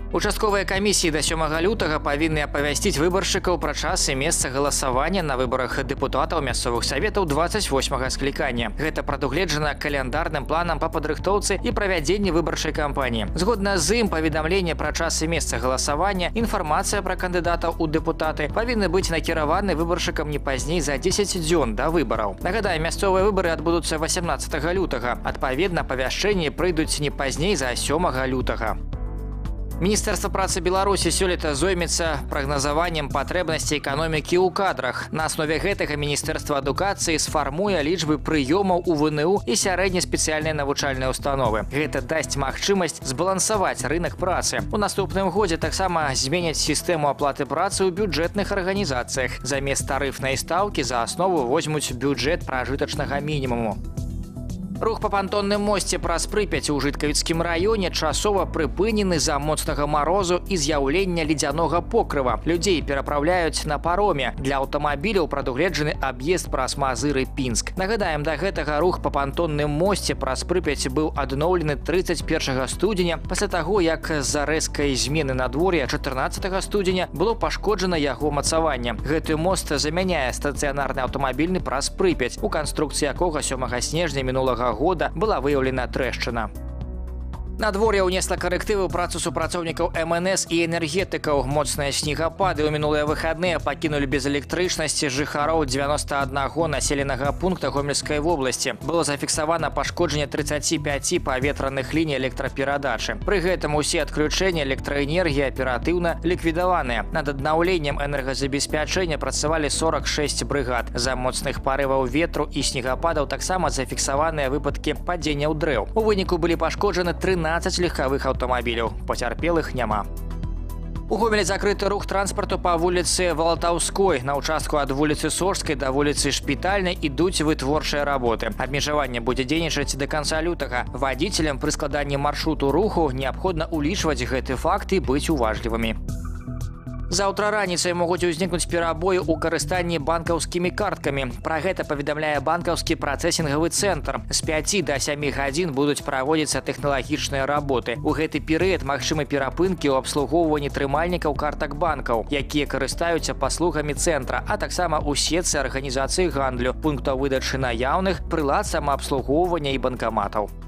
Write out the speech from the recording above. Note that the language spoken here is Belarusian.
Участковыя камісіі да 7 лютага павінны апавясціць выбаршчыкаў пра час і месца галасавання на выбарах дэпутатаў мясцовых саветаў 28-га склікання. Гэта прадугледжана каляндарным планам па падрыхтоўцы і правядзенні выбарчай кампаніі. Згодна з ім паведамленне пра час і месца галасавання, інфармацыя пра кандыдатаў у дэпутаты павінны быць накіраваны выбаршчыкам не пазней за 10 дзён да выбараў. Нагадаем, мясцовыя выбары адбудуцца 18 лютага. Адпаведна, павяшчэнні прыйдуць не пазней за 7 лютага. Міністэрства працы Беларусі сёлета зоймецца прагназаваннем патрэбнасцей эканомікі ў кадрах. На аснове гэтага Міністэрства адукацыі сфармуе лічбы прыёмаў у ВНУ і сярэдне спецыяльныя навучальныя установы. Гэта дасць магчымасць збалансаваць рынак працы. У наступным годзе таксама зменяць сістэму аплаты працы ў бюджэтных арганізацыях. Замест тарыфнай стаўкі за аснову возьмуць бюджэт пражытачнага мінімуму. Рух па пантонным мосце праз Прыпяць у Жыткавіцкім раёне часова прыпынены з-за моцнага марозу і з'яўлення ледзянога покрыва. Людзей перапраўляюць на пароме. Для аўтамабіляў прадугледжаны аб'езд праз Мазыры-Пінск. Нагадаем, да гэтага рух па пантонным мосце праз Прыпяць быў адноўлены 31 студзеня, пасля таго, як з-за рэзкай змены надвор'я 14 студзеня было пашкоджана яго мацаванне. Гэты мост замяняе стацыянарны аўтамабільны праз Прыпяць, у канструкцыі якога 7 снежня мінулага года была выяўлена трэшчына. Надвор'е ўнесла карэктывы ў працу супрацоўнікаў МНС і энергетыкаў. Моцныя снегапады ў мінулыя выхадныя пакінулі без электрычнасці жыхароў 91 населенага пункта Гомельскай вобласці. Было зафіксавана пашкоджанне 35 паветраных ліній электраперадачы. Пры гэтым усе адключэнні электраэнергіі аператыўна ліквідаваныя. Над аднаўленнем энергазабеспячэння працавалі 46 брыгад. За моцных парываў ветру і снегападаў таксама зафіксаваныя выпадкі падзення ў дрэў. У выніку былі пашкоджаны 13 легкавых аўтамабіляў. Пацярпелых няма. У Гомелі закрыты рух транспарту па вуліцы Валатаўской. На ўчастку ад вуліцы Сожскай да вуліцы Шпітальнай ідуць вытворчыя работы. Абмежаванне будзе дзейнічаць да канца лютага. Вадзіцелям пры складанні маршруту руху неабходна ўлічваць гэты факт і быць уважлівымі. Заўтра раніцай могуць узнікнуць перабоі ў карыстанні банкаўскімі карткамі. Пра гэта паведамляе банкаўскі працэсінгавы цэнтр. З 5 да 7 гадзін будуць праводзіцца тэхналагічныя работы. У гэты перыяд магчымы перапынкі ў абслугоўванні трымальнікаў картак банкаў, якія карыстаюцца паслугамі цэнтра, а таксама ў сетцы арганізацыі гандлю, пунктаў выдачы наяўных, прылад самаабслугоўвання і банкаматаў.